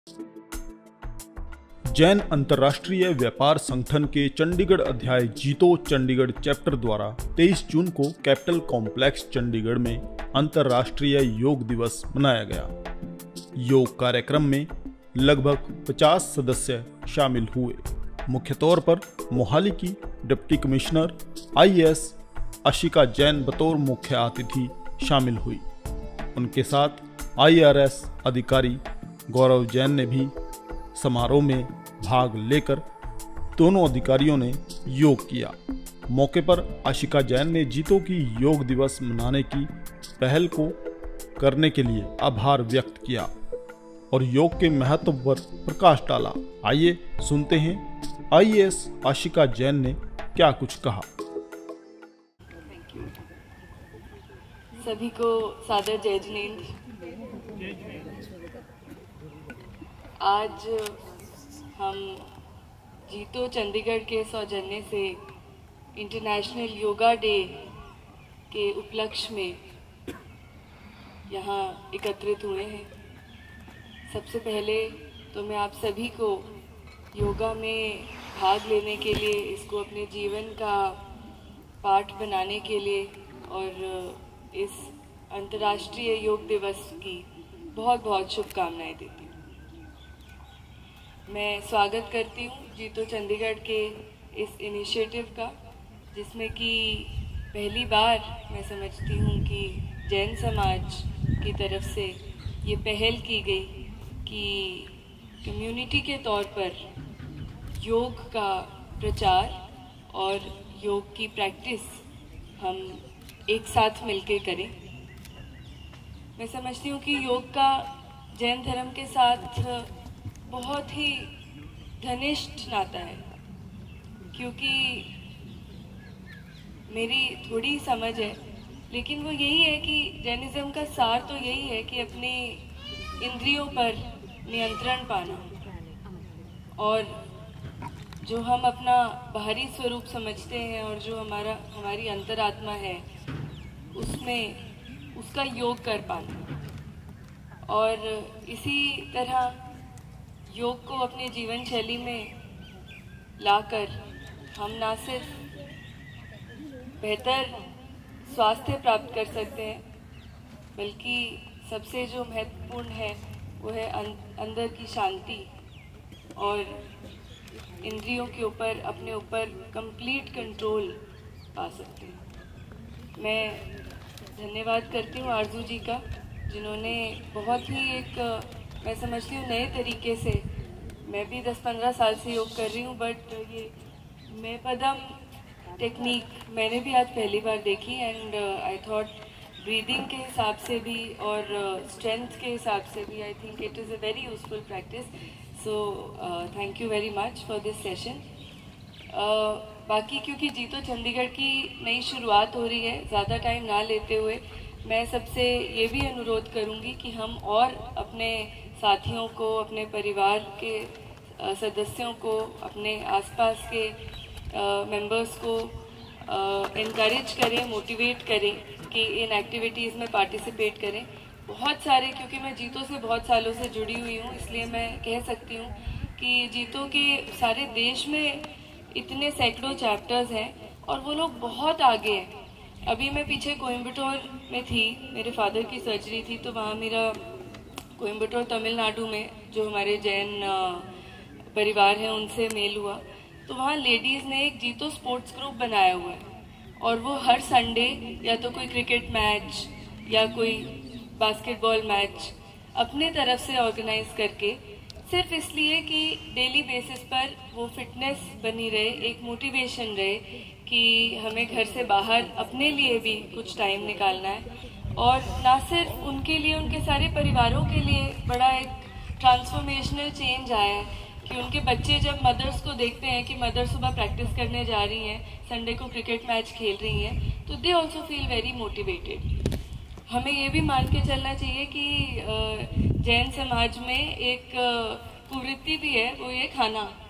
जैन अंतर्राष्ट्रीय व्यापार संगठन के चंडीगढ़ अध्याय जीतो चंडीगढ़ चैप्टर द्वारा 23 जून को कैपिटल कॉम्प्लेक्स चंडीगढ़ में अंतर्राष्ट्रीय योग दिवस मनाया गया। योग कार्यक्रम में लगभग 50 सदस्य शामिल हुए। मुख्य तौर पर मोहाली की deputy commissioner IAS Aashika Jain बतौर मुख्य अतिथि शामिल हुई। उनके साथ IRS अधिकारी गौरव जैन ने भी समारोह में भाग लेकर दोनों अधिकारियों ने योग किया। मौके पर आशिका जैन ने जीतो की योग दिवस मनाने की पहल को करने के लिए आभार व्यक्त किया और योग के महत्व पर प्रकाश डाला। आइए सुनते हैं IAS आशिका जैन ने क्या कुछ कहा। सभी को सादर जय जिनेंद्र। आज हम जीतो चंडीगढ़ के सौजन्य से इंटरनेशनल योगा डे के उपलक्ष्य में यहाँ एकत्रित हुए हैं। सबसे पहले तो मैं आप सभी को योगा में भाग लेने के लिए, इसको अपने जीवन का पाठ बनाने के लिए और इस अंतर्राष्ट्रीय योग दिवस की बहुत बहुत शुभकामनाएं देती हूँ। मैं स्वागत करती हूँ जीतो चंडीगढ़ के इस इनिशिएटिव का, जिसमें कि पहली बार मैं समझती हूँ कि जैन समाज की तरफ से ये पहल की गई कि कम्युनिटी के तौर पर योग का प्रचार और योग की प्रैक्टिस हम एक साथ मिलकर करें। मैं समझती हूँ कि योग का जैन धर्म के साथ बहुत ही घनिष्ठ नाता है, क्योंकि मेरी थोड़ी समझ है, लेकिन वो यही है कि जैनिज़्म का सार तो यही है कि अपनी इंद्रियों पर नियंत्रण पाना और जो हम अपना बाहरी स्वरूप समझते हैं और जो हमारी अंतरात्मा है उसमें उसका योग कर पाना। और इसी तरह योग को अपने जीवन शैली में लाकर हम ना सिर्फ बेहतर स्वास्थ्य प्राप्त कर सकते हैं, बल्कि सबसे जो महत्वपूर्ण है वो है अंदर की शांति और इंद्रियों के ऊपर, अपने ऊपर कंप्लीट कंट्रोल पा सकते हैं। मैं धन्यवाद करती हूँ आरजू जी का, जिन्होंने बहुत ही एक मैं समझती हूँ नए तरीके से, मैं भी 10-15 साल से योग कर रही हूँ, बट ये मैं पदम टेक्निक मैंने भी आज पहली बार देखी एंड आई थॉट ब्रीदिंग के हिसाब से भी और स्ट्रेंथ के हिसाब से भी I think it is a very useful practice. So thank you very much for this session. बाकी क्योंकि जीतो चंडीगढ़ की नई शुरुआत हो रही है, ज़्यादा टाइम ना लेते हुए मैं सबसे ये भी अनुरोध करूँगी कि हम और अपने साथियों को, अपने परिवार के सदस्यों को, अपने आसपास के मेंबर्स को इनकरेज करें, मोटिवेट करें कि इन एक्टिविटीज़ में पार्टिसिपेट करें। बहुत सारे, क्योंकि मैं जीतो से बहुत सालों से जुड़ी हुई हूँ, इसलिए मैं कह सकती हूँ कि जीतो के सारे देश में इतने सैकड़ों चैप्टर्स हैं और वो लोग बहुत आगे हैं। अभी मैं पीछे कोयम्बटूर में थी, मेरे फादर की सर्जरी थी, तो वहाँ मेरा कोयम्बटूर तमिलनाडु में जो हमारे जैन परिवार हैं उनसे मेल हुआ। तो वहाँ लेडीज़ ने एक जीतो स्पोर्ट्स ग्रुप बनाया हुआ है और वो हर संडे या तो कोई क्रिकेट मैच या कोई बास्केटबॉल मैच अपने तरफ से ऑर्गेनाइज करके, सिर्फ इसलिए कि डेली बेसिस पर वो फिटनेस बनी रहे, एक मोटिवेशन रहे कि हमें घर से बाहर अपने लिए भी कुछ टाइम निकालना है। और ना सिर्फ उनके लिए, उनके सारे परिवारों के लिए बड़ा एक ट्रांसफॉर्मेशनल चेंज आया है कि उनके बच्चे जब मदर्स को देखते हैं कि मदर सुबह प्रैक्टिस करने जा रही हैं, संडे को क्रिकेट मैच खेल रही हैं, तो they also feel very motivated. हमें ये भी मान के चलना चाहिए कि जैन समाज में एक कुवृत्ति भी है, वो ये खाना।